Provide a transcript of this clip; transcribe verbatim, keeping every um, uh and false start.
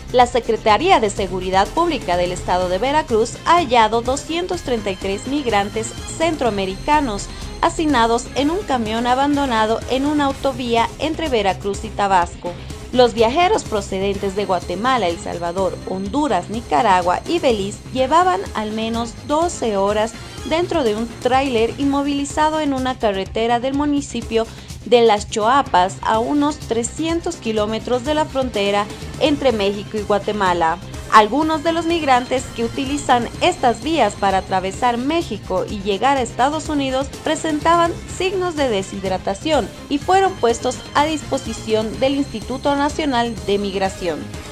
La Secretaría de Seguridad Pública del Estado de Veracruz ha hallado doscientos treinta y tres migrantes centroamericanos hacinados en un camión abandonado en una autovía entre Veracruz y Tabasco. Los viajeros procedentes de Guatemala, El Salvador, Honduras, Nicaragua y Belice llevaban al menos doce horas dentro de un tráiler inmovilizado en una carretera del municipio de Las Choapas, a unos trescientos kilómetros de la frontera entre México y Guatemala. Algunos de los migrantes que utilizan estas vías para atravesar México y llegar a Estados Unidos presentaban signos de deshidratación y fueron puestos a disposición del Instituto Nacional de Migración.